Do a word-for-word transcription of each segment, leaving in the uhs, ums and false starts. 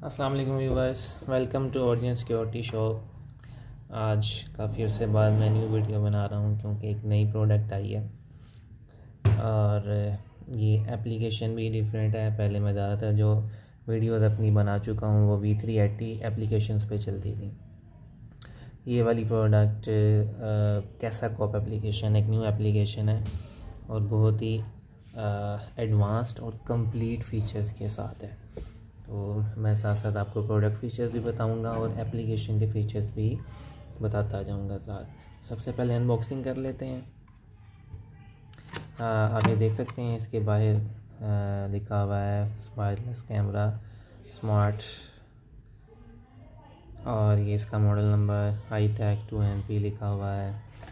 अस्सलाम वालेकुम viewers, welcome to Audion security shop. आज काफ़ी अर्से बाद मैं न्यू वीडियो बना रहा हूँ क्योंकि एक नई प्रोडक्ट आई है और ये एप्लीकेशन भी डिफरेंट है। पहले मैं ज़्यादातर जो वीडियोस अपनी बना चुका हूँ वो वी थ्री एटी एप्लीकेशंस पे चलती थी। ये वाली प्रोडक्ट कैसा कॉप एप्लीकेशन एक न्यू एप्लीकेशन है और बहुत ही एडवांस्ड और कंप्लीट फीचर्स के साथ है। तो मैं साथ साथ आपको प्रोडक्ट फ़ीचर्स भी बताऊंगा और एप्लीकेशन के फ़ीचर्स भी बताता जाऊंगा साथ। सबसे पहले अनबॉक्सिंग कर लेते हैं। आप ये देख सकते हैं इसके बाहर लिखा हुआ है वायरलेस कैमरा स्मार्ट और ये इसका model number I tech two M P लिखा हुआ है।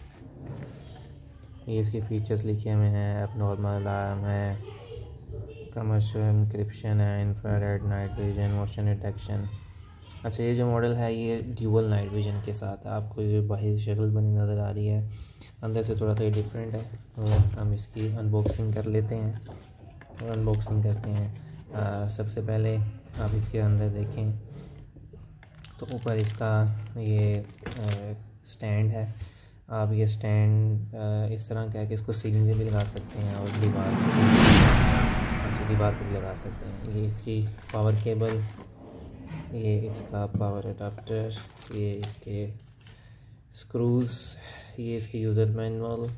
ये इसके फ़ीचर्स लिखे हुए हैं, अब नॉर्मल अलार्म है, कमर्शियल इंक्रिप्शन है, infrared night vision, motion detection. अच्छा, ये जो मॉडल है ये ड्यूअल नाइट विजन के साथ है। आपको जो बाहर शक्ल बनी नज़र आ रही है अंदर से थोड़ा सा डिफरेंट है। और हम इसकी अनबॉक्सिंग कर लेते हैं और अनबॉक्सिंग करते हैं। आ, सबसे पहले आप इसके अंदर देखें तो ऊपर इसका ये स्टैंड है। आप ये स्टैंड इस तरह का है कि इसको सीलिंग पे भी लगा सकते हैं और दीवार दीवार पर भी लगा सकते हैं। ये इसकी पावर केबल, ये इसका पावर अडाप्टर, ये इसके स्क्रूज़, ये इसके यूज़र मैनुअल।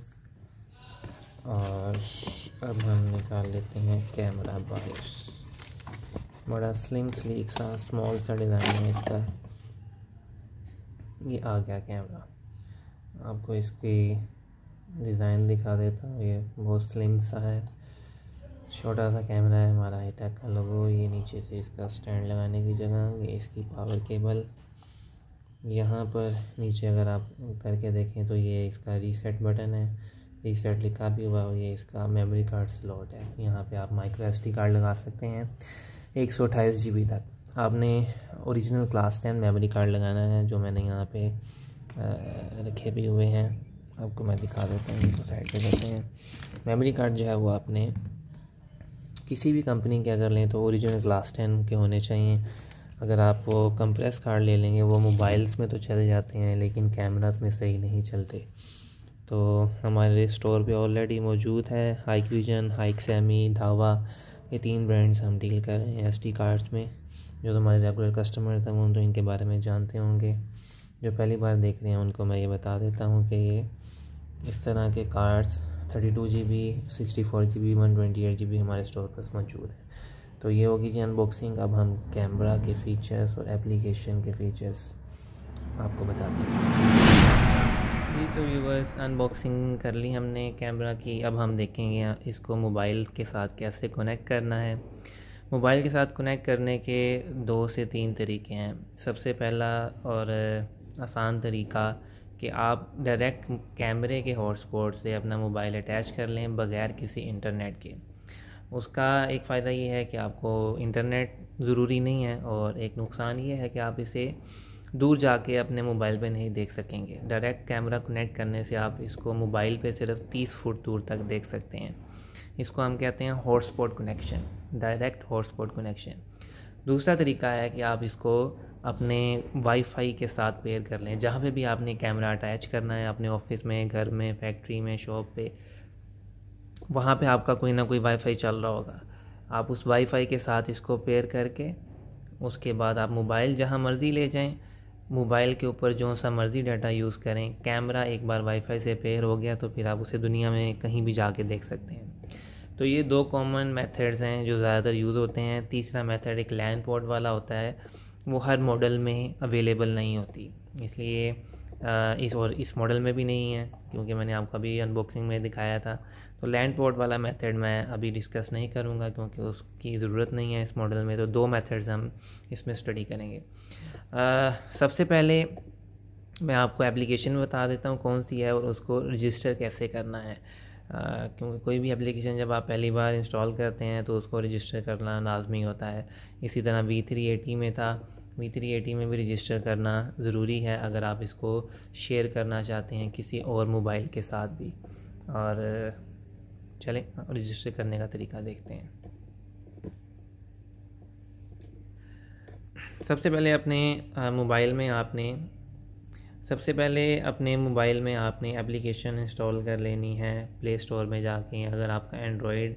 और अब हम निकाल लेते हैं कैमरा बाहर। बड़ा स्लिम स्लीक सा स्मॉल सा डिज़ाइन है इसका। ये आ गया कैमरा। आपको इसकी डिज़ाइन दिखा देता हूँ। ये बहुत स्लिम सा है, छोटा सा कैमरा है। हमारा हाईटेक का लोगो, ये नीचे से इसका स्टैंड लगाने की जगह, ये इसकी पावर केबल। यहाँ पर नीचे अगर आप करके देखें तो ये इसका रीसेट बटन है, रीसेट लिखा भी हुआ है। ये इसका मेमोरी कार्ड स्लॉट है। यहाँ पे आप माइक्रो एस डी कार्ड लगा सकते हैं एक सौ अट्ठाईस जी बी तक। आपने original class ten memory card लगाना है जो मैंने यहाँ पे रखे भी हुए हैं। आपको मैं दिखा देता हूँ, इनको साइड पे करते हैं। मेमोरी कार्ड जो है वो आपने किसी भी कंपनी के अगर लें तो ओरिजिनल क्लास टेन के होने चाहिए। अगर आप वो कंप्रेस कार्ड ले लेंगे वो मोबाइल्स में तो चल जाते हैं लेकिन कैमरास में सही नहीं चलते। तो हमारे स्टोर पे ऑलरेडी मौजूद है हाइकविजन, हाइक्सएमी, धावा, ये तीन ब्रांड्स हम डील कर रहे हैं एसडी कार्ड्स में। जो तो हमारे रेगुलर कस्टमर थे वो तो इनके बारे में जानते होंगे। जो पहली बार देख रहे हैं उनको मैं ये बता देता हूँ कि ये इस तरह के cards thirty two G B, sixty four G B, one twenty eight G B हमारे स्टोर पर मौजूद है। तो ये होगी जी अनबॉक्सिंग। अब हम कैमरा के फ़ीचर्स और एप्लीकेशन के फ़ीचर्स आपको बता दें जी। तो व्यूअर्स, अनबॉक्सिंग कर ली हमने कैमरा की। अब हम देखेंगे इसको मोबाइल के साथ कैसे कनेक्ट करना है। मोबाइल के साथ कनेक्ट करने के दो से तीन तरीके हैं। सबसे पहला और आसान तरीका कि आप डायरेक्ट कैमरे के हॉटस्पॉट से अपना मोबाइल अटैच कर लें बग़ैर किसी इंटरनेट के। उसका एक फ़ायदा ये है कि आपको इंटरनेट ज़रूरी नहीं है और एक नुकसान ये है कि आप इसे दूर जाके अपने मोबाइल पे नहीं देख सकेंगे। डायरेक्ट कैमरा कनेक्ट करने से आप इसको मोबाइल पे सिर्फ तीस फुट दूर तक देख सकते हैं। इसको हम कहते हैं hotspot connection, direct hotspot connection. दूसरा तरीका है कि आप इसको अपने वाईफाई के साथ पेयर कर लें। जहाँ पे भी आपने कैमरा अटैच करना है, अपने ऑफिस में, घर में, फैक्ट्री में, शॉप पे, वहाँ पे आपका कोई ना कोई वाईफाई चल रहा होगा। आप उस वाईफाई के साथ इसको पेयर करके उसके बाद आप मोबाइल जहाँ मर्ज़ी ले जाएं, मोबाइल के ऊपर जो सा मर्ज़ी डाटा यूज़ करें। कैमरा एक बार वाईफाई से पेयर हो गया तो फिर आप उसे दुनिया में कहीं भी जाके देख सकते हैं। तो ये दो कॉमन मेथड्स हैं जो ज़्यादातर यूज़ होते हैं। तीसरा मेथड एक लैन पोर्ट वाला होता है, वो हर मॉडल में अवेलेबल नहीं होती, इसलिए इस और इस मॉडल में भी नहीं है क्योंकि मैंने आपको अभी अनबॉक्सिंग में दिखाया था। तो लैंड पोर्ट वाला मेथड मैं अभी डिस्कस नहीं करूँगा क्योंकि उसकी ज़रूरत नहीं है इस मॉडल में। तो दो मेथड्स हम इसमें स्टडी करेंगे। आ, सबसे पहले मैं आपको एप्लीकेशन बता देता हूँ कौन सी है और उसको रजिस्टर कैसे करना है। क्योंकि कोई भी एप्लीकेशन जब आप पहली बार इंस्टॉल करते हैं तो उसको रजिस्टर करना लाजमी होता है। इसी तरह वी थ्री एटी में था, वी थ्री एटी में भी रजिस्टर करना ज़रूरी है अगर आप इसको शेयर करना चाहते हैं किसी और मोबाइल के साथ भी। और चलें रजिस्टर करने का तरीका देखते हैं। सबसे पहले अपने मोबाइल में आपने सबसे पहले अपने मोबाइल में आपने एप्लीकेशन इंस्टॉल कर लेनी है प्ले स्टोर में जाके। अगर आपका एंड्रॉयड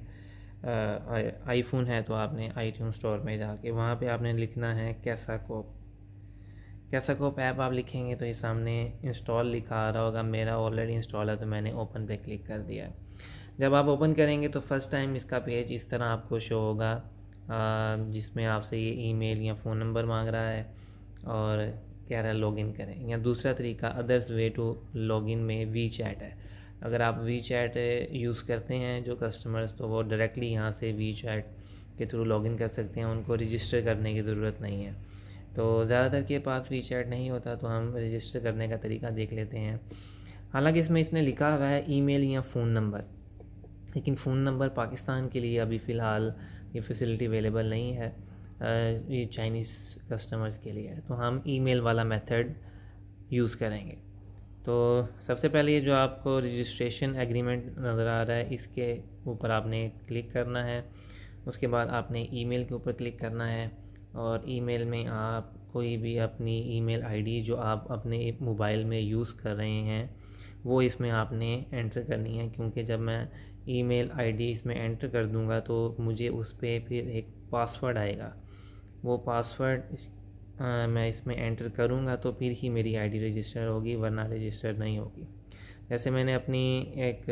आईफोन है तो आपने आईट्यून स्टोर में जाके वहाँ पे आपने लिखना है कैसाकोप। कैसाकोप ऐप आप लिखेंगे तो ये सामने इंस्टॉल लिखा आ रहा होगा। मेरा ऑलरेडी इंस्टॉल है तो मैंने ओपन पे क्लिक कर दिया है। जब आप ओपन करेंगे तो फर्स्ट टाइम इसका पेज इस तरह आपको शो होगा, जिसमें आपसे ये ईमेल या फ़ोन नंबर मांग रहा है और कह रहा है लॉगिन करें। या दूसरा तरीका अदर्स वे टू लॉगिन में वी चैट है। अगर आप वी चैट यूज़ करते हैं जो कस्टमर्स, तो वो डायरेक्टली यहाँ से वी चैट के थ्रू लॉगिन कर सकते हैं, उनको रजिस्टर करने की ज़रूरत नहीं है। तो ज़्यादातर के पास वी चैट नहीं होता तो हम रजिस्टर करने का तरीका देख लेते हैं। हालांकि इसमें इसने लिखा हुआ है ईमेल या फ़ोन नंबर, लेकिन फ़ोन नंबर पाकिस्तान के लिए अभी फ़िलहाल ये फैसिलिटी अवेलेबल नहीं है, ये चाइनीज़ कस्टमर्स के लिए है। तो हम ईमेल वाला मेथड यूज़ करेंगे। तो सबसे पहले ये जो आपको रजिस्ट्रेशन एग्रीमेंट नज़र आ रहा है इसके ऊपर आपने क्लिक करना है। उसके बाद आपने ईमेल के ऊपर क्लिक करना है और ईमेल में आप कोई भी अपनी ईमेल आईडी जो आप अपने मोबाइल में यूज़ कर रहे हैं वो इसमें आपने एंटर करनी है, क्योंकि जब मैं ईमेल आईडी इसमें एंटर कर दूंगा तो मुझे उस पर फिर एक पासवर्ड आएगा। वो पासवर्ड मैं इसमें एंटर करूंगा तो फिर ही मेरी आईडी रजिस्टर होगी, वरना रजिस्टर नहीं होगी। जैसे मैंने अपनी एक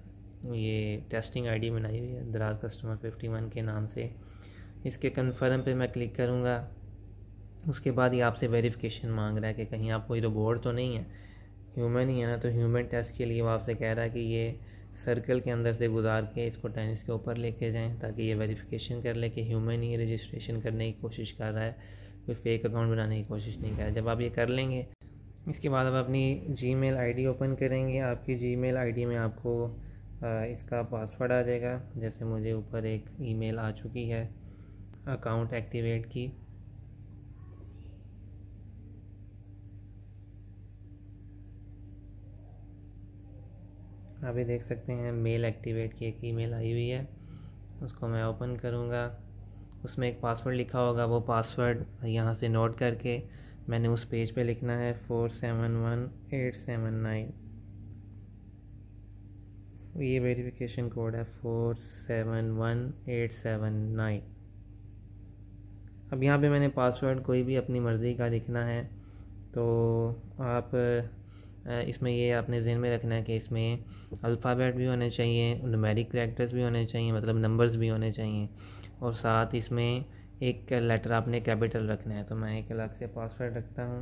ये टेस्टिंग आईडी बनाई हुई है दराज कस्टमर फिफ्टी वन के नाम से। इसके कन्फर्म पे मैं क्लिक करूंगा। उसके बाद ये आपसे वेरिफिकेशन मांग रहा है कि कहीं आप कोई रोबोट तो नहीं है, ह्यूमन ही है ना। तो ह्यूमन टेस्ट के लिए वो आपसे कह रहा है कि ये सर्कल के अंदर से गुजार के इसको टेनिस के ऊपर लेके जाएं, ताकि ये वेरिफिकेशन कर ले कि ह्यूमन ही रजिस्ट्रेशन करने की कोशिश कर रहा है, कोई फेक अकाउंट बनाने की कोशिश नहीं कर रहा है। जब आप ये कर लेंगे इसके बाद आप अपनी जीमेल आईडी ओपन करेंगे। आपकी जीमेल आईडी में आपको इसका पासवर्ड आ जाएगा। जैसे मुझे ऊपर एक ईमेल आ चुकी है अकाउंट एक्टिवेट की। अभी देख सकते हैं मेल एक्टिवेट की एक ईमेल आई हुई है, उसको मैं ओपन करूँगा। उसमें एक पासवर्ड लिखा होगा, वो पासवर्ड यहाँ से नोट करके मैंने उस पेज पे लिखना है four seven one eight seven nine. ये वेरिफिकेशन कोड है four seven one eight seven nine. अब यहाँ पे मैंने पासवर्ड कोई भी अपनी मर्ज़ी का लिखना है। तो आप इसमें ये आपने ज़हन में रखना है कि इसमें अल्फ़ाबेट भी होने चाहिए, न्यूमेरिक कैरेक्टर्स भी होने चाहिए, मतलब नंबर्स भी होने चाहिए, और साथ इसमें एक लेटर आपने कैपिटल रखना है। तो मैं एक अलग से पासवर्ड रखता हूँ।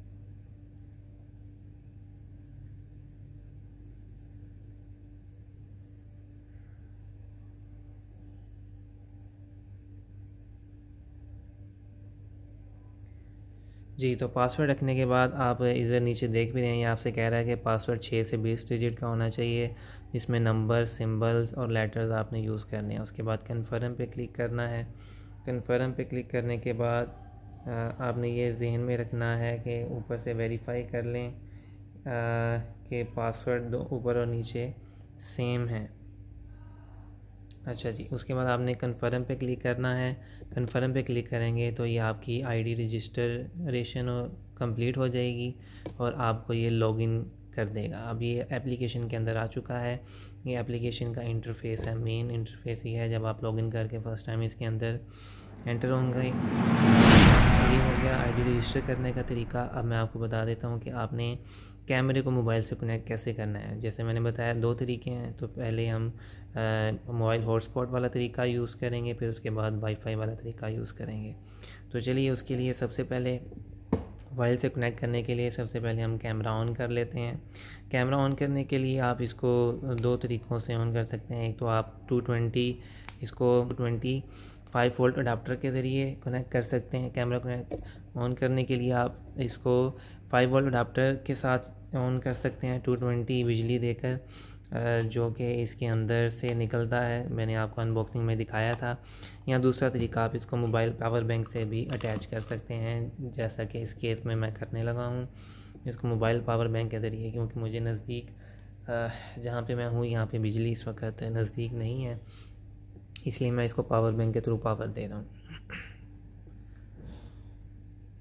जी, तो पासवर्ड रखने के बाद आप इधर नीचे देख भी रहे हैं, ये आपसे कह रहा है कि पासवर्ड छः से बीस डिजिट का होना चाहिए, जिसमें नंबर, सिंबल्स और लेटर्स आपने यूज़ करने हैं। उसके बाद कन्फर्म पे क्लिक करना है। कन्फर्म पे क्लिक करने के बाद आपने ये जहन में रखना है कि ऊपर से वेरीफाई कर लें कि पासवर्ड दो ऊपर और नीचे सेम है। अच्छा जी, उसके बाद आपने कन्फर्म पे क्लिक करना है। कन्फर्म पे क्लिक करेंगे तो ये आपकी आईडी रजिस्ट्रेशन कंप्लीट हो जाएगी और आपको ये लॉगिन कर देगा। अब ये एप्लीकेशन के अंदर आ चुका है। ये एप्लीकेशन का इंटरफेस है, मेन इंटरफेस ही है। जब आप लॉगिन करके फ़र्स्ट टाइम इसके अंदर एंटर होंगे, ये हो गया आईडी रजिस्टर करने का तरीका। अब मैं आपको बता देता हूँ कि आपने कैमरे को मोबाइल से कनेक्ट कैसे करना है। जैसे मैंने बताया दो तरीके हैं। तो पहले हम मोबाइल हॉटस्पॉट वाला तरीका यूज़ करेंगे, फिर उसके बाद वाईफाई वाला तरीका यूज़ करेंगे। तो चलिए उसके लिए सबसे पहले मोबाइल से कनेक्ट करने के लिए सबसे पहले हम कैमरा ऑन कर लेते हैं। कैमरा ऑन करने के लिए आप इसको दो तरीक़ों से ऑन कर सकते हैं। एक तो आप टू ट्वेंटी इसको ट्वेंटी फाइव वोल्ट अडाप्टर के ज़रिए कनेक्ट कर सकते हैं। कैमरा कनेक्ट ऑन करने के लिए आप इसको फाइव वोल्ट अडाप्टर के साथ ऑन कर सकते हैं, टू ट्वेंटी बिजली देकर, जो कि इसके अंदर से निकलता है। मैंने आपको अनबॉक्सिंग में दिखाया था। या दूसरा तरीका आप इसको मोबाइल पावर बैंक से भी अटैच कर सकते हैं, जैसा कि इस केस में मैं करने लगा हूँ इसको मोबाइल पावर बैंक के ज़रिए, क्योंकि मुझे नज़दीक जहाँ पे मैं हूँ यहाँ पे बिजली इस वक्त नज़दीक नहीं है, इसलिए मैं इसको पावर बैंक के थ्रू पावर दे रहा हूँ।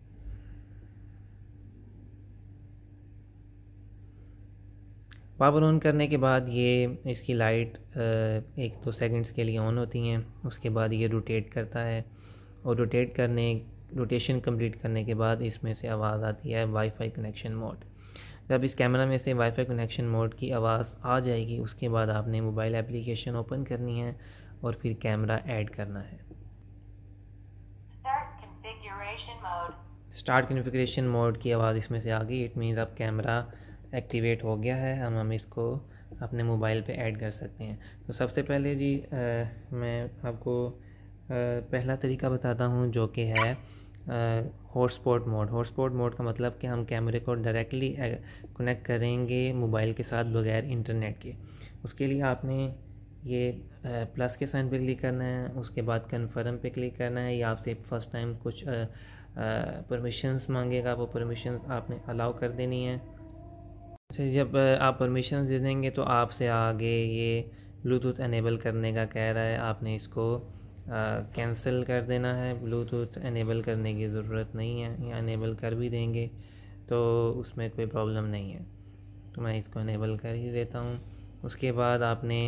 पावर ऑन करने के बाद ये इसकी लाइट एक दो सेकंड्स के लिए ऑन होती हैं। उसके बाद ये रोटेट करता है और रोटेट करने रोटेशन कंप्लीट करने के बाद इसमें से आवाज़ आती है वाईफाई कनेक्शन मोड। जब इस कैमरा में से वाईफाई कनेक्शन मोड की आवाज़ आ जाएगी उसके बाद आपने मोबाइल एप्लीकेशन ओपन करनी है और फिर कैमरा ऐड करना है। स्टार्ट कॉन्फ़िगरेशन मोड की आवाज़ इसमें से आ गई। इट मीन्स अब कैमरा एक्टिवेट हो गया है। हम हम इसको अपने मोबाइल पे ऐड कर सकते हैं। तो सबसे पहले जी आ, मैं आपको आ, पहला तरीका बताता हूँ जो कि है हॉटस्पॉट मोड। हॉटस्पॉट मोड का मतलब कि हम कैमरे को डायरेक्टली कनेक्ट करेंगे मोबाइल के साथ बगैर इंटरनेट के। उसके लिए आपने ये प्लस के साइन पे क्लिक करना है, उसके बाद कन्फर्म पे क्लिक करना है। ये आपसे फर्स्ट टाइम कुछ परमिशंस मांगेगा, वो परमिशंस आपने अलाउ कर देनी है। अच्छा, जब आप परमिशंस दे देंगे तो आपसे आगे ये ब्लूटूथ एनेबल करने का कह रहा है। आपने इसको कैंसिल कर देना है। ब्लूटूथ एनेबल करने की ज़रूरत नहीं है, या एनेबल कर भी देंगे तो उसमें कोई प्रॉब्लम नहीं है। तो मैं इसको एनेबल कर ही देता हूँ। उसके बाद आपने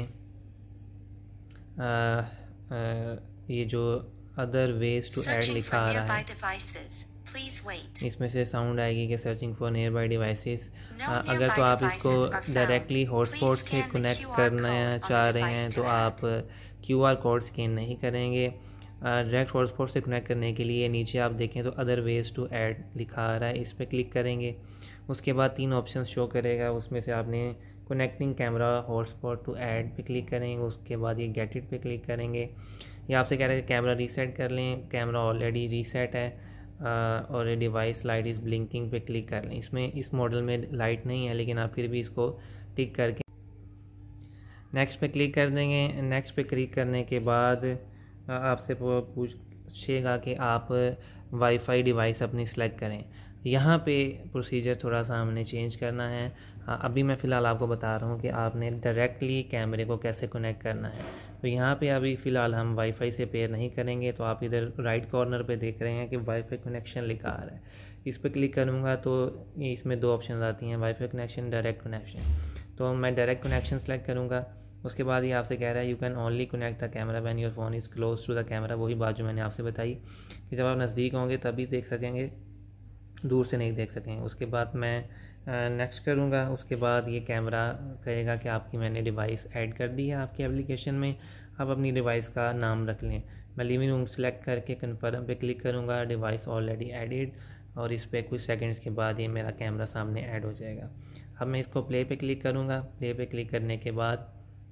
आ, आ, ये जो अदर वेज टू ऐड लिखा आ रहा है इसमें से साउंड आएगी कि searching for nearby devices. अगर तो आप इसको डायरेक्टली हॉटस्पॉट से कनेक्ट करना चाह रहे हैं तो आप क्यू आर कोड स्कैन नहीं करेंगे। डायरेक्ट हॉटस्पॉट से कनेक्ट करने के लिए नीचे आप देखें तो अदर वेज टू ऐड लिखा आ रहा है, इस पर क्लिक करेंगे। उसके बाद तीन ऑप्शन शो करेगा, उसमें से आपने connecting camera hotspot to add पे क्लिक करेंगे। उसके बाद ये गेट इट पे क्लिक करेंगे। ये आपसे कह रहा है कि कैमरा रीसेट कर लें। कैमरा ऑलरेडी रीसेट है और ये डिवाइस लाइट इज़ ब्लिंकिंग पे क्लिक कर लें। इसमें इस मॉडल में लाइट नहीं है, लेकिन आप फिर भी इसको टिक करके नेक्स्ट पे क्लिक कर देंगे। नेक्स्ट पे क्लिक करने के बाद आपसे पूछेगा कि आप वाईफाई डिवाइस अपनी सेलेक्ट करें। यहाँ पे प्रोसीजर थोड़ा सा हमने चेंज करना है। अभी मैं फ़िलहाल आपको बता रहा हूँ कि आपने डायरेक्टली कैमरे को कैसे कनेक्ट करना है। तो यहाँ पे अभी फ़िलहाल हम वाईफाई से पेयर नहीं करेंगे। तो आप इधर राइट कॉर्नर पे देख रहे हैं कि वाईफाई कनेक्शन लिखा आ रहा है। इस पर क्लिक करूँगा तो इसमें दो ऑप्शन आती हैं, वाईफाई कनेक्शन, डायरेक्ट कनेक्शन। तो मैं डायरेक्ट कनेक्शन सेलेक्ट करूँगा। उसके बाद ये आपसे कह रहा है you can only connect the camera when your phone is close to the camera. वही बात जो मैंने आपसे बताई कि जब आप नज़दीक होंगे तभी देख सकेंगे, दूर से नहीं देख सकेंगे। उसके बाद मैं नेक्स्ट करूँगा। उसके बाद ये कैमरा कहेगा कि आपकी मैंने डिवाइस ऐड कर दी है आपकी एप्लीकेशन में, आप अपनी डिवाइस का नाम रख लें। मैं लिविंग रूम सेलेक्ट करके कन्फर्म पे क्लिक करूँगा। डिवाइस ऑलरेडी एडिड, और इस पर कुछ सेकंड्स के बाद ये मेरा कैमरा सामने ऐड हो जाएगा। अब मैं इसको प्ले पे क्लिक करूँगा। प्ले पे क्लिक करने के बाद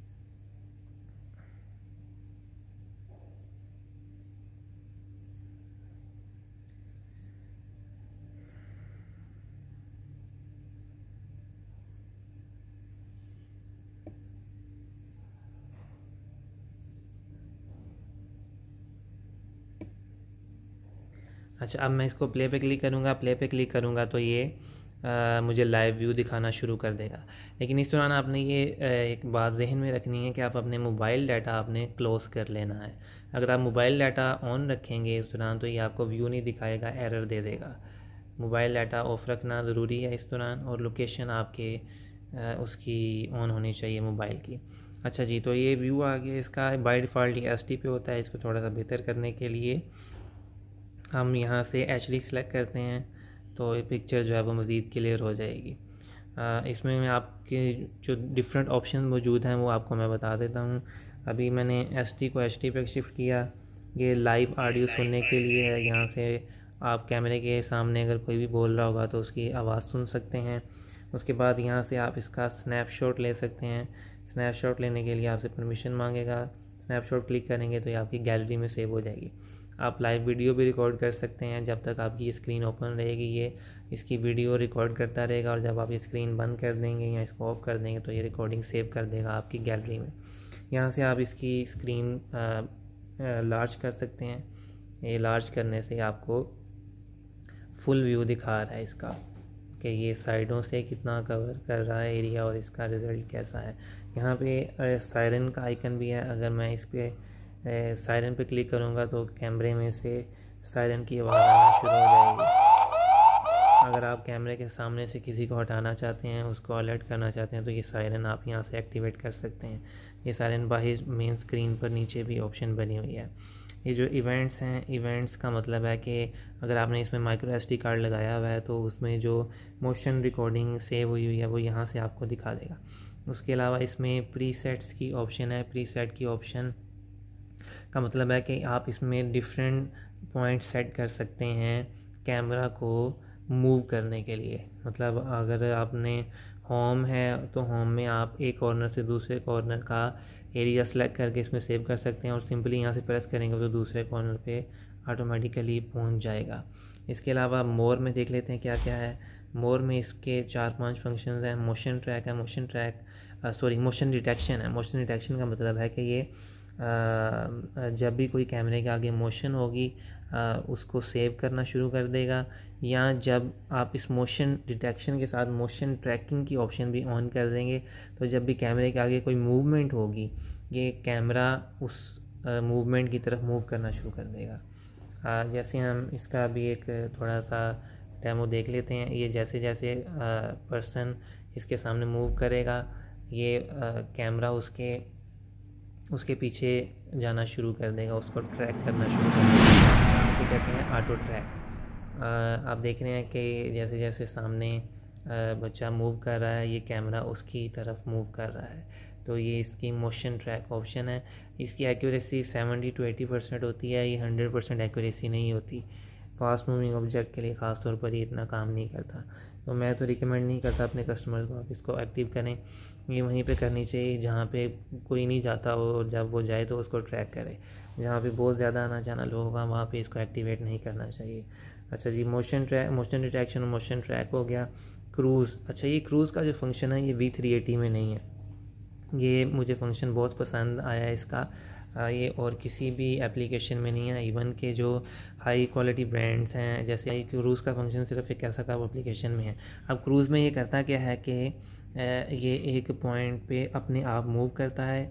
अच्छा, अब मैं इसको प्ले पे क्लिक करूँगा। प्ले पे क्लिक करूँगा तो ये आ, मुझे लाइव व्यू दिखाना शुरू कर देगा। लेकिन इस दौरान आपने ये एक बात जहन में रखनी है कि आप अपने मोबाइल डाटा आपने क्लोज़ कर लेना है। अगर आप मोबाइल डाटा ऑन रखेंगे इस दौरान तो ये आपको व्यू नहीं दिखाएगा, एरर दे देगा। मोबाइल डाटा ऑफ रखना ज़रूरी है इस दौरान, और लोकेशन आपके आ, उसकी ऑन होनी चाहिए मोबाइल की। अच्छा जी, तो ये व्यू आ गया इसका। बाय डिफ़ॉल्ट ये एच डी पे होता है। इसको थोड़ा सा बेहतर करने के लिए हम यहाँ से एच डी सेलेक्ट करते हैं तो ये पिक्चर जो है वो मज़ीद क्लियर हो जाएगी। आ, इसमें मैं आपके जो डिफरेंट ऑप्शन मौजूद हैं वो आपको मैं बता देता हूँ। अभी मैंने एच डी को एच डी पे शिफ्ट किया। ये लाइव ऑडियो सुनने के लिए है। यहाँ से आप कैमरे के सामने अगर कोई भी बोल रहा होगा तो उसकी आवाज़ सुन सकते हैं। उसके बाद यहाँ से आप इसका स्नैपशॉट ले सकते हैं। स्नैपशॉट लेने के लिए आपसे परमिशन मांगेगा। स्नैपशॉट क्लिक करेंगे तो ये आपकी गैलरी में सेव हो जाएगी। आप लाइव वीडियो भी रिकॉर्ड कर सकते हैं। जब तक आपकी स्क्रीन ओपन रहेगी ये इसकी वीडियो रिकॉर्ड करता रहेगा, और जब आप ये स्क्रीन बंद कर देंगे या इसको ऑफ कर देंगे तो ये रिकॉर्डिंग सेव कर देगा आपकी गैलरी में। यहाँ से आप इसकी स्क्रीन लार्ज कर सकते हैं। ये लार्ज करने से आपको फुल व्यू दिखा रहा है इसका कि ये साइडों से कितना कवर कर रहा है एरिया और इसका रिज़ल्ट कैसा है। यहाँ पे सायरन का आइकन भी है। अगर मैं इस पर सायरन पे क्लिक करूँगा तो कैमरे में से सायरन की आवाज़ आना शुरू हो जाएगी। अगर आप कैमरे के सामने से किसी को हटाना चाहते हैं, उसको अलर्ट करना चाहते हैं, तो ये सायरन आप यहाँ से एक्टिवेट कर सकते हैं। ये सायरन बाहर मेन स्क्रीन पर नीचे भी ऑप्शन बनी हुई है। ये जो इवेंट्स हैं, इवेंट्स का मतलब है कि अगर आपने इसमें माइक्रो एस डी कार्ड लगाया हुआ है तो उसमें जो मोशन रिकॉर्डिंग सेव हुई हुई है वो यहाँ से आपको दिखा देगा। उसके अलावा इसमें प्रीसेट्स की ऑप्शन है। प्रीसेट की ऑप्शन का मतलब है कि आप इसमें डिफरेंट पॉइंट सेट कर सकते हैं कैमरा को मूव करने के लिए। मतलब अगर आपने होम है तो होम में आप एक कॉर्नर से दूसरे कॉर्नर का एरिया सेलेक्ट करके इसमें सेव कर सकते हैं और सिंपली यहाँ से प्रेस करेंगे तो दूसरे कॉर्नर पे ऑटोमेटिकली पहुँच जाएगा। इसके अलावा मोर में देख लेते हैं क्या क्या है। मोर में इसके चार पांच फंक्शंस हैं। मोशन ट्रैक है, motion track sorry motion detection है। मोशन डिटेक्शन का मतलब है कि ये आ, जब भी कोई कैमरे के आगे मोशन होगी आ, उसको सेव करना शुरू कर देगा, या जब आप इस मोशन डिटेक्शन के साथ मोशन ट्रैकिंग की ऑप्शन भी ऑन कर देंगे तो जब भी कैमरे के आगे कोई मूवमेंट होगी ये कैमरा उस मूवमेंट की तरफ मूव करना शुरू कर देगा। आ, जैसे हम इसका भी एक थोड़ा सा डेमो देख लेते हैं। ये जैसे जैसे पर्सन इसके सामने मूव करेगा ये आ, कैमरा उसके उसके पीछे जाना शुरू कर देगा, उसको ट्रैक करना शुरू कर देगा। इसे कहते हैं ऑटो ट्रैक। आप देख रहे हैं कि जैसे जैसे सामने बच्चा मूव कर रहा है ये कैमरा उसकी तरफ मूव कर रहा है। तो ये इसकी मोशन ट्रैक ऑप्शन है। इसकी accuracy seventy two eighty percent होती है। ये हंड्रेड परसेंट एक्यूरेसी नहीं होती। फास्ट मूविंग ऑब्जेक्ट के लिए ख़ास तौर पर ये इतना काम नहीं करता, तो मैं तो रिकमेंड नहीं करता अपने कस्टमर को आप इसको एक्टिव करें। ये वहीं पे करनी चाहिए जहाँ पे कोई नहीं जाता हो, और जब वो जाए तो उसको ट्रैक करे। जहाँ पे बहुत ज़्यादा आना जाना लोग होगा वहाँ पे इसको एक्टिवेट नहीं करना चाहिए। अच्छा जी, मोशन ट्रैक, मोशन डिटेक्शन और मोशन ट्रैक हो गया। क्रूज़, अच्छा ये क्रूज़ का जो फंक्शन है ये वी थ्री एटी में नहीं है। ये मुझे फंक्शन बहुत पसंद आया है इसका। ये और किसी भी एप्लीकेशन में नहीं है। इवन के जो हाई क्वालिटी ब्रांड्स हैं जैसे क्रूज़ का फंक्शन सिर्फ एक ऐसा का एप्लीकेशन में है। अब क्रूज़ में ये करता क्या है कि ये एक पॉइंट पे अपने आप मूव करता है।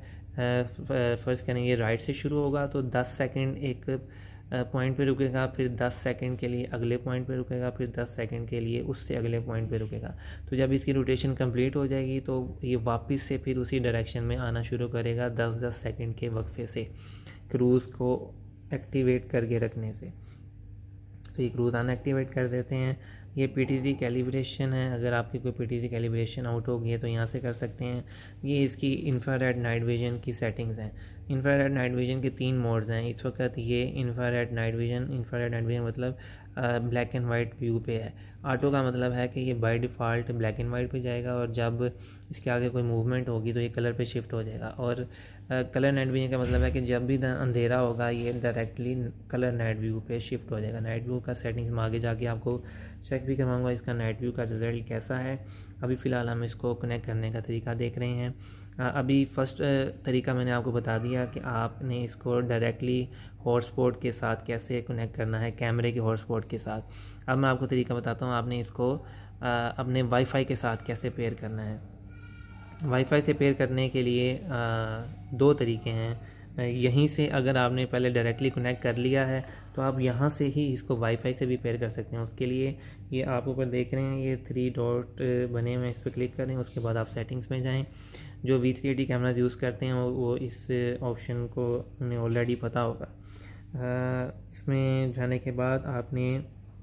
फर्स्ट करें ये राइट से शुरू होगा तो दस सेकंड एक पॉइंट पे रुकेगा, फिर दस सेकंड के लिए अगले पॉइंट पे रुकेगा, फिर दस सेकंड के लिए उससे अगले पॉइंट पे रुकेगा। तो जब इसकी रोटेशन कंप्लीट हो जाएगी तो ये वापस से फिर उसी डायरेक्शन में आना शुरू करेगा दस दस सेकंड के वक्फे से, क्रूज़ को एक्टिवेट करके रखने से। तो ये क्रूज़ अनएक्टिवेट कर देते हैं। ये पीटीजी कैलिब्रेशन है। अगर आपकी कोई पीटीजी कैलिब्रेशन आउट हो गई है तो यहाँ से कर सकते हैं। ये इसकी इंफ्रारेड नाइट विजन की सेटिंग्स हैं। इंफ्रारेड नाइट विजन के तीन मोड्स हैं इस वक्त। ये infrared night vision, infrared night vision मतलब ब्लैक एंड वाइट व्यू पे है। ऑटो का मतलब है कि ये by default black and white पे जाएगा और जब इसके आगे कोई मूवमेंट होगी तो ये कलर पे शिफ्ट हो जाएगा। और कलर नाइट विजन का मतलब है कि जब भी अंधेरा होगा ये डायरेक्टली कलर नाइट व्यू पे शिफ्ट हो जाएगा। नाइट व्यू का सेटिंग्स में आगे जाके आपको चेक भी करवाऊंगा इसका नाइट व्यू का रिज़ल्ट कैसा है। अभी फ़िलहाल हम इसको कनेक्ट करने का तरीका देख रहे हैं। अभी फर्स्ट तरीका मैंने आपको बता दिया कि आपने इसको डायरेक्टली हॉटस्पॉट के साथ कैसे कनेक्ट करना है, कैमरे के हॉटस्पॉट के साथ। अब मैं आपको तरीका बताता हूँ आपने इसको अपने वाईफाई के साथ कैसे पेयर करना है। वाईफाई से पेयर करने के लिए दो तरीके हैं। यहीं से अगर आपने पहले डायरेक्टली कनेक्ट कर लिया है तो आप यहाँ से ही इसको वाईफाई से भी पेयर कर सकते हैं। उसके लिए ये आप ऊपर देख रहे हैं ये थ्री डॉट बने हुए हैं, इस पर क्लिक करें। उसके बाद आप सेटिंग्स में जाएं। जो V three eighty cameras use करते हैं वो इस ऑप्शन को उन्हें ऑलरेडी पता होगा। इसमें जाने के बाद आपने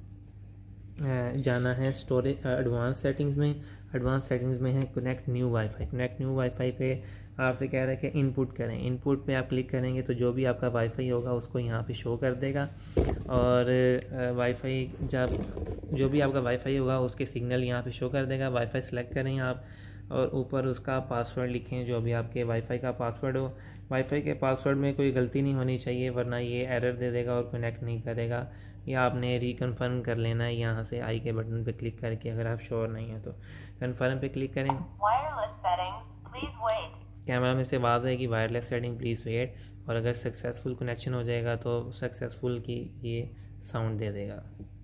जाना है स्टोरेज एडवांस सेटिंग्स में। एडवांस सेटिंग्स में है connect new WiFi. Connect new WiFi पे आपसे कह रहा है कि इनपुट करें। इनपुट पे आप क्लिक करेंगे तो जो भी आपका वाईफाई होगा उसको यहाँ पे शो कर देगा। और वाईफाई जब जो भी आपका वाईफाई होगा उसके सिग्नल यहाँ पे शो कर देगा। वाईफाई सेलेक्ट करें आप और ऊपर उसका पासवर्ड लिखें जो भी आपके वाईफाई का पासवर्ड हो। वाईफाई के पासवर्ड में कोई गलती नहीं होनी चाहिए वरना ये एरर दे देगा और कनेक्ट नहीं करेगा। या आपने रिकन्फर्म कर लेना है यहाँ से आई के बटन पे क्लिक करके, अगर आप श्योर नहीं है तो कन्फर्म पे क्लिक करें। कैमरा में से आवाज़ आएगी वायरलेस सेटिंग प्लीज़ वेट, और अगर सक्सेसफुल कनेक्शन हो जाएगा तो सक्सेसफुल की ये साउंड दे देगा।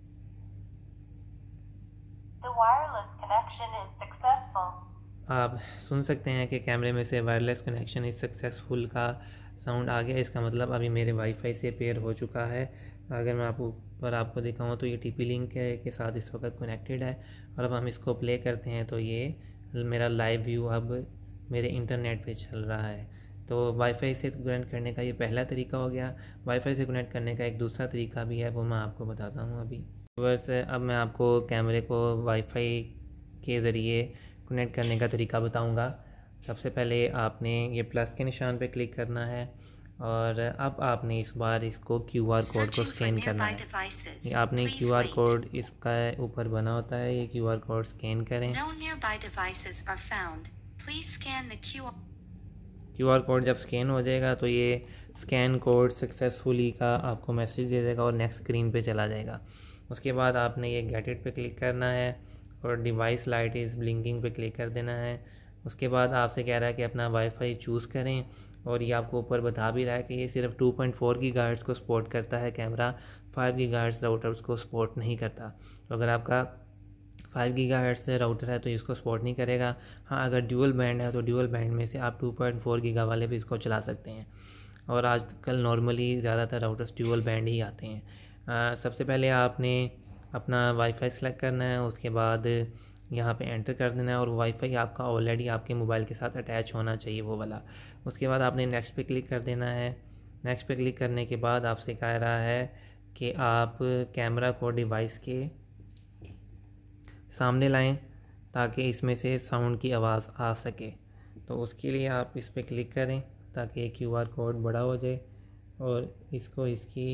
आप सुन सकते हैं कि कैमरे में से वायरलेस कनेक्शन इज सक्सेसफुल का साउंड आ गया। इसका मतलब अभी मेरे वाईफाई से पेयर हो चुका है। अगर मैं आपको पर आपको दिखाऊँ तो ये टी पी लिंक के साथ इस वक्त कनेक्टेड है। और अब हम इसको प्ले करते हैं तो ये मेरा लाइव व्यू अब मेरे इंटरनेट पे चल रहा है। तो वाईफाई से कनेक्ट करने का ये पहला तरीका हो गया। वाईफाई से कनेक्ट करने का एक दूसरा तरीका भी है, वो मैं आपको बताता हूँ अभी। वैसे अब मैं आपको कैमरे को वाईफाई के ज़रिए कनेक्ट करने का तरीका बताऊँगा। सबसे पहले आपने ये प्लस के निशान पे क्लिक करना है और अब आपने इस बार इसको क्यू आर कोड को स्कैन करना है। ये आपने क्यू आर कोड इसका ऊपर बना होता है, ये क्यू आर कोड स्कैन करें। क्यू आर कोड जब स्कैन हो जाएगा तो ये स्कैन कोड सक्सेसफुली का आपको मैसेज दे देगा और नेक्स्ट स्क्रीन पे चला जाएगा। उसके बाद आपने ये गेट इट पे क्लिक करना है और डिवाइस लाइट इज़ ब्लिंकिंग पे क्लिक कर देना है। उसके बाद आपसे कह रहा है कि अपना वाईफाई चूज़ करें और ये आपको ऊपर बता भी रहा है कि ये सिर्फ टू पॉइंट फोर गीगाहर्ट्ज़ को सपोर्ट करता है कैमरा, फाइव गीगाहर्ट्ज़ राउटर उसको सपोर्ट नहीं करता। तो अगर आपका फाइव गीगाहर्ट्ज़ राउटर है तो इसको सपोर्ट नहीं करेगा। हाँ, अगर ड्यूअल बैंड है तो ड्यूअल बैंड में से आप टू पॉइंट फोर गीगा वाले भी इसको चला सकते हैं। और आजकल नॉर्मली ज़्यादातर राउटर्स ड्यूअल बैंड ही आते हैं। आ, सबसे पहले आपने अपना वाईफाई सेलेक्ट करना है, उसके बाद यहाँ पे एंटर कर देना है और वाईफाई आपका ऑलरेडी आपके मोबाइल के साथ अटैच होना चाहिए वो वाला। उसके बाद आपने नेक्स्ट पे क्लिक कर देना है। नेक्स्ट पे क्लिक करने के बाद आपसे कह रहा है कि आप कैमरा को डिवाइस के सामने लाएं ताकि इसमें से साउंड की आवाज़ आ सके। तो उसके लिए आप इस पर क्लिक करें ताकि क्यू आर कोड बड़ा हो जाए और इसको इसकी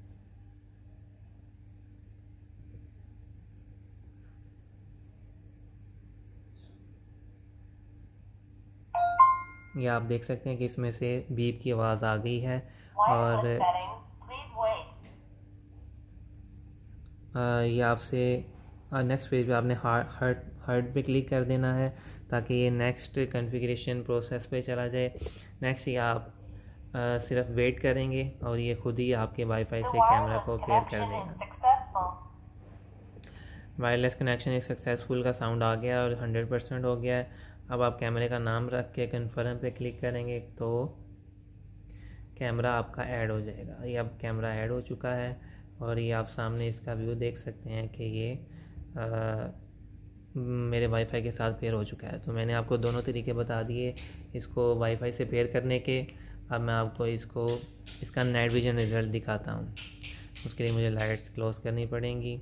ये आप देख सकते हैं कि इसमें से बीप की आवाज़ आ गई है। और ये आपसे नेक्स्ट पेज पे आपने हार्ट हार्ट हार्ट पे क्लिक कर देना है ताकि ये नेक्स्ट कॉन्फ़िगरेशन प्रोसेस पे चला जाए। नेक्स्ट ये आप आ, सिर्फ वेट करेंगे और ये खुद ही आपके वाईफाई से कैमरा को पेयर कर देगा। वायरलेस कनेक्शन एक सक्सेसफुल का साउंड आ गया और हंड्रेड परसेंट हो गया है। अब आप कैमरे का नाम रख के कन्फर्म पे क्लिक करेंगे तो कैमरा आपका ऐड हो जाएगा। ये अब कैमरा ऐड हो चुका है और ये आप सामने इसका व्यू देख सकते हैं कि ये आ, मेरे वाईफाई के साथ पेयर हो चुका है। तो मैंने आपको दोनों तरीके बता दिए इसको वाईफाई से पेयर करने के। अब मैं आपको इसको इसका नाइट विजन रिज़ल्ट दिखाता हूँ। उसके लिए मुझे लाइट्स क्लोज करनी पड़ेंगी।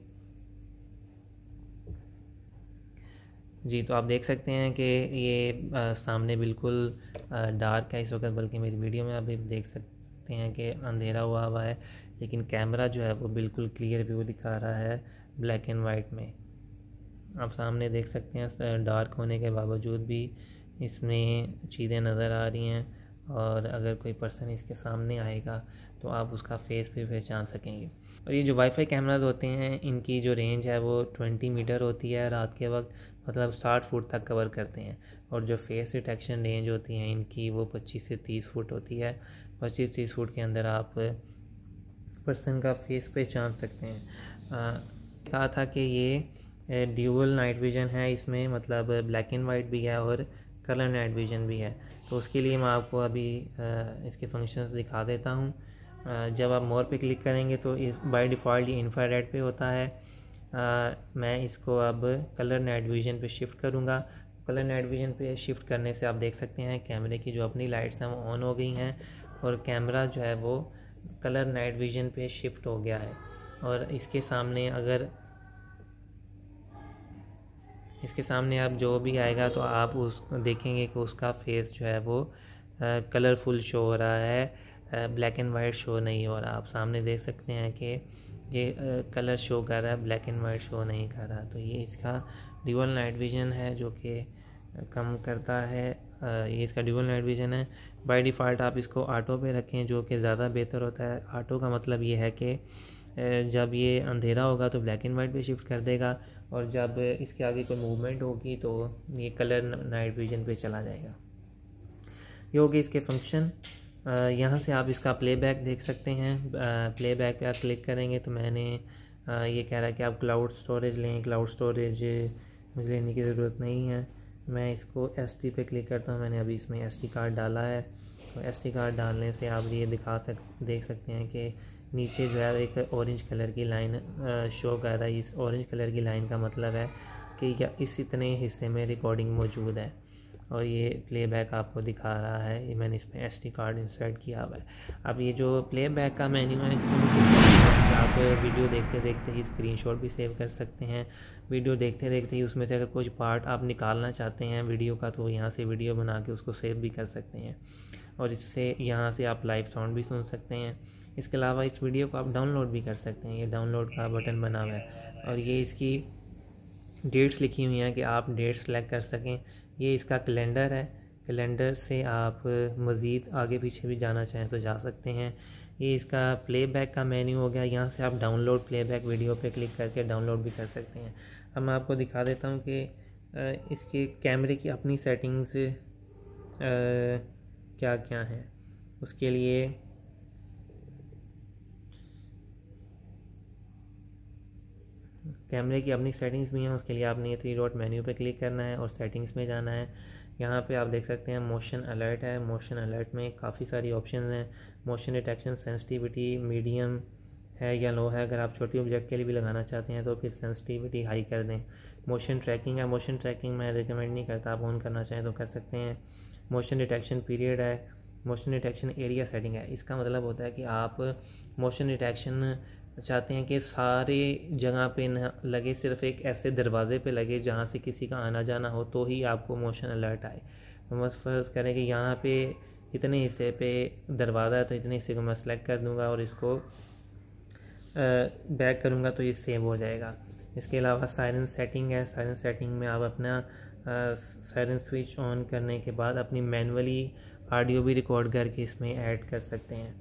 जी, तो आप देख सकते हैं कि ये आ, सामने बिल्कुल डार्क है इस वक्त, बल्कि मेरी वीडियो में आप देख सकते हैं कि अंधेरा हुआ हुआ है, लेकिन कैमरा जो है वो बिल्कुल क्लियर व्यू दिखा रहा है ब्लैक एंड वाइट में। आप सामने देख सकते हैं डार्क होने के बावजूद भी इसमें चीज़ें नज़र आ रही हैं और अगर कोई पर्सन इसके सामने आएगा तो आप उसका फेस भी पहचान सकेंगे। और ये जो वाईफाई कैमराज होते हैं इनकी जो रेंज है वो ट्वेंटी मीटर होती है रात के वक्त, मतलब साठ फुट तक कवर करते हैं। और जो फेस डिटेक्शन रेंज होती है इनकी वो पच्चीस से तीस फुट होती है। पच्चीस तीस फुट के अंदर आप पर्सन का फेस पहचान सकते हैं। आ, कहा था कि ये ड्यूअल नाइट विजन है, इसमें मतलब ब्लैक एंड वाइट भी है और कलर नाइट विजन भी है। तो उसके लिए मैं आपको अभी इसके फंक्शंस दिखा देता हूँ। जब आप मोर पे क्लिक करेंगे तो इस बाय डिफ़ॉल्ट ये इंफ्रारेड पे होता है। आ, मैं इसको अब कलर नाइट विजन पे शिफ्ट करूँगा। कलर नाइट विजन पे शिफ्ट करने से आप देख सकते हैं कैमरे की जो अपनी लाइट्स हैं वो ऑन हो गई हैं और कैमरा जो है वो कलर नाइट विजन पे शिफ्ट हो गया है। और इसके सामने अगर इसके सामने आप जो भी आएगा तो आप उस देखेंगे कि उसका फेस जो है वो कलरफुल शो हो रहा है, ब्लैक एंड वाइट शो नहीं हो रहा। आप सामने देख सकते हैं कि ये कलर शो कर रहा है, ब्लैक एंड वाइट शो नहीं कर रहा। तो ये इसका ड्यूअल नाइट विजन है जो कि कम करता है। ये इसका ड्यूअल नाइट विजन है। बाय डिफ़ॉल्ट आप इसको ऑटो पे रखें जो कि ज़्यादा बेहतर होता है। ऑटो का मतलब ये है कि जब ये अंधेरा होगा तो ब्लैक एंड वाइट पे शिफ्ट कर देगा और जब इसके आगे कोई मूवमेंट होगी तो ये कलर नाइट विजन पे चला जाएगा। ये हो गए इसके फंक्शन। यहाँ से आप इसका प्लेबैक देख सकते हैं। प्लेबैक पे आप क्लिक करेंगे तो मैंने ये कह रहा है कि आप क्लाउड स्टोरेज लें। क्लाउड स्टोरेज मुझे लेने की ज़रूरत नहीं है। मैं इसको एस टी पे क्लिक करता हूँ। मैंने अभी इसमें एस टी कार्ड डाला है तो एसडी कार्ड डालने से आप ये दिखा सक देख सकते हैं कि नीचे जो है एक ऑरेंज कलर की लाइन शो कर रहा है। इस ऑरेंज कलर की लाइन का मतलब है कि क्या इस इतने हिस्से में रिकॉर्डिंग मौजूद है, और ये प्लेबैक आपको दिखा रहा है। ये मैंने इसमें एसडी कार्ड इंसर्ट किया हुआ है। अब ये जो प्लेबैक का मेन्यू है, इसमें आप वीडियो देखते देखते ही स्क्रीनशॉट भी सेव कर सकते हैं। वीडियो देखते देखते ही उसमें से अगर कुछ पार्ट आप निकालना चाहते हैं वीडियो का, तो यहाँ से वीडियो बना के उसको सेव भी कर सकते हैं, और इससे यहाँ से आप लाइव साउंड भी सुन सकते हैं। इसके अलावा इस वीडियो को आप डाउनलोड भी कर सकते हैं। ये डाउनलोड का बटन बना हुआ है, और ये इसकी डेट्स लिखी हुई हैं कि आप डेट सेलेक्ट कर सकें। ये इसका कैलेंडर है, कैलेंडर से आप मज़ीद आगे पीछे भी जाना चाहें तो जा सकते हैं। ये इसका प्लेबैक का मेन्यू हो गया। यहाँ से आप डाउनलोड प्लेबैक वीडियो पे क्लिक करके डाउनलोड भी कर सकते हैं। अब मैं आपको दिखा देता हूँ कि इसके कैमरे की अपनी सेटिंग्स क्या क्या हैं। उसके लिए कैमरे की अपनी सेटिंग्स भी हैं। उसके लिए आपने ये थ्री डॉट मेन्यू पे क्लिक करना है और सेटिंग्स में जाना है। यहाँ पे आप देख सकते हैं मोशन अलर्ट है। मोशन अलर्ट में काफ़ी सारी ऑप्शन हैं। मोशन डिटेक्शन सेंसिटिविटी मीडियम है या लो है। अगर आप छोटी ऑब्जेक्ट के लिए भी लगाना चाहते हैं तो फिर सेंसिटिविटी हाई कर दें। मोशन ट्रैकिंग है। मोशन ट्रैकिंग मैं रिकमेंड नहीं करता, आप ऑन करना चाहें तो कर सकते हैं। मोशन डिटेक्शन पीरियड है। मोशन डिटेक्शन एरिया सेटिंग है। इसका मतलब होता है कि आप मोशन डिटेक्शन चाहते हैं कि सारे जगह पे न लगे, सिर्फ एक ऐसे दरवाजे पे लगे जहाँ से किसी का आना जाना हो तो ही आपको मोशन अलर्ट आए। तो बस फर्ज करें कि यहाँ पे इतने हिस्से पे दरवाज़ा है, तो इतने हिस्से को मैं सेलेक्ट कर दूँगा और इसको बैक करूँगा तो ये सेव हो जाएगा। इसके अलावा सायरन सेटिंग है। सायरन सेटिंग में आप अपना सायरन स्विच ऑन करने के बाद अपनी मैनुअली ऑडियो भी रिकॉर्ड करके इसमें ऐड कर सकते हैं।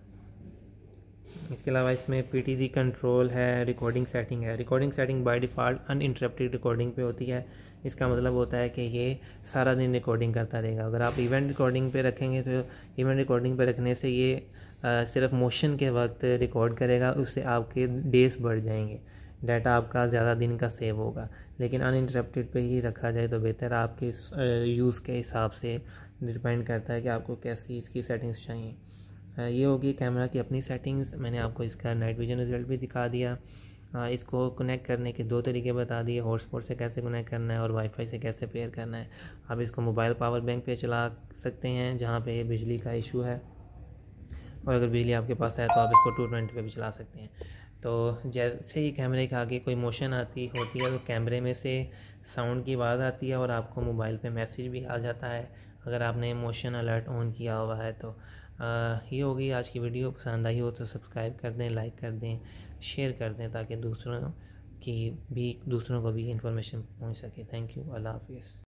इसके अलावा इसमें पीटीजी कंट्रोल है। रिकॉर्डिंग सेटिंग है। Recording setting by default uninterrupted recording पे होती है। इसका मतलब होता है कि ये सारा दिन रिकॉर्डिंग करता रहेगा। अगर आप इवेंट रिकॉर्डिंग पे रखेंगे तो इवेंट रिकॉर्डिंग पे रखने से ये आ, सिर्फ मोशन के वक्त रिकॉर्ड करेगा, उससे आपके डेज बढ़ जाएंगे, डाटा आपका ज़्यादा दिन का सेव होगा। लेकिन अनइंटरप्टेड पे ही रखा जाए तो बेहतर, आपके यूज़ के हिसाब से डिपेंड करता है कि आपको कैसी इसकी सेटिंग्स चाहिए। ये होगी कैमरा की अपनी सेटिंग्स। मैंने आपको इसका नाइट विजन रिजल्ट भी दिखा दिया। इसको कनेक्ट करने के दो तरीके बता दिए, हॉटस्पॉट से कैसे कनेक्ट करना है और वाईफाई से कैसे पेयर करना है। आप इसको मोबाइल पावर बैंक पे चला सकते हैं जहाँ पे बिजली का इशू है, और अगर बिजली आपके पास है तो आप इसको टू ट्वेंटी पे भी चला सकते हैं। तो जैसे ही कैमरे के आगे कोई मोशन आती होती है तो कैमरे में से साउंड की आवाज़ आती है और आपको मोबाइल पे मैसेज भी आ जाता है अगर आपने मोशन अलर्ट ऑन किया हुआ है। तो आ, ये होगी आज की वीडियो। पसंद आई हो तो सब्सक्राइब कर दें, लाइक कर दें, शेयर कर दें, ताकि दूसरों की भी दूसरों को भी इंफॉर्मेशन पहुंच सके। Thank you. अल्लाह हाफिज़।